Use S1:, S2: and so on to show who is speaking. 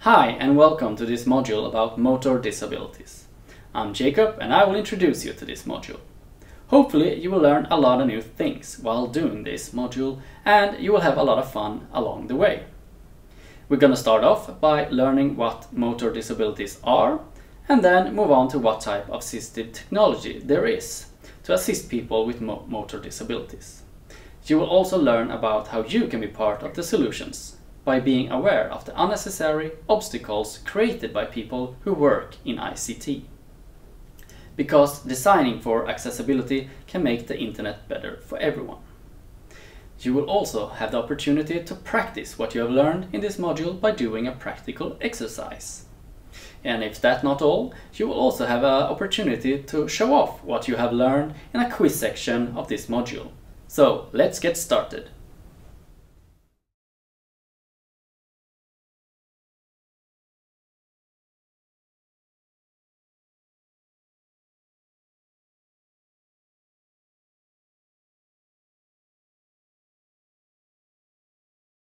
S1: Hi and welcome to this module about motor disabilities. I'm Jacob and I will introduce you to this module. Hopefully you will learn a lot of new things while doing this module and you will have a lot of fun along the way. We're gonna start off by learning what motor disabilities are and then move on to what type of assistive technology there is to assist people with motor disabilities. You will also learn about how you can be part of the solutions by being aware of the unnecessary obstacles created by people who work in ICT. Because designing for accessibility can make the internet better for everyone. You will also have the opportunity to practice what you have learned in this module by doing a practical exercise. And if that's not all, you will also have an opportunity to show off what you have learned in a quiz section of this module. So let's get started.